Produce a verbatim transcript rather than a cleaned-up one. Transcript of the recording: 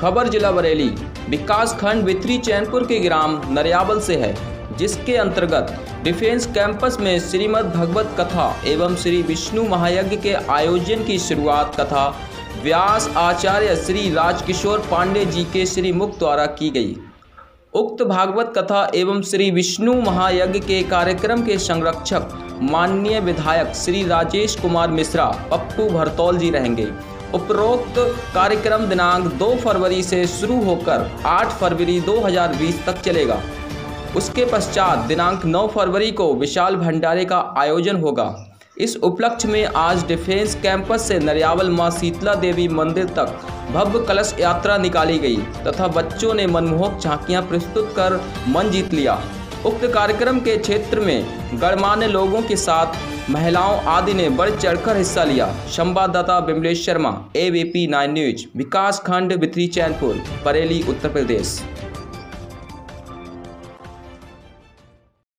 खबर जिला बरेली विकास खंड भित्री चैनपुर के ग्राम नरियावल से है, जिसके अंतर्गत डिफेंस कैंपस में श्रीमद् भगवत कथा एवं श्री विष्णु महायज्ञ के आयोजन की शुरुआत कथा व्यास आचार्य श्री राजकिशोर पांडे जी के श्री मुख द्वारा की गई। उक्त भागवत कथा एवं श्री विष्णु महायज्ञ के कार्यक्रम के संरक्षक माननीय विधायक श्री राजेश कुमार मिश्रा पप्पू भरतौल जी रहेंगे। उपरोक्त कार्यक्रम दिनांक दो फरवरी से शुरू होकर आठ फरवरी दो हज़ार बीस तक चलेगा। उसके पश्चात दिनांक नौ फरवरी को विशाल भंडारे का आयोजन होगा। इस उपलक्ष्य में आज डिफेंस कैंपस से नरियावल मां शीतला देवी मंदिर तक भव्य कलश यात्रा निकाली गई तथा बच्चों ने मनमोहक झांकियां प्रस्तुत कर मन जीत लिया। उक्त कार्यक्रम के क्षेत्र में गणमान्य लोगों के साथ महिलाओं आदि ने बढ़ चढ़कर हिस्सा लिया। संवाददाता Bimlesh Sharma, A B P nine news, विकास खंड भित्री चैनपुर, बरेली, उत्तर प्रदेश।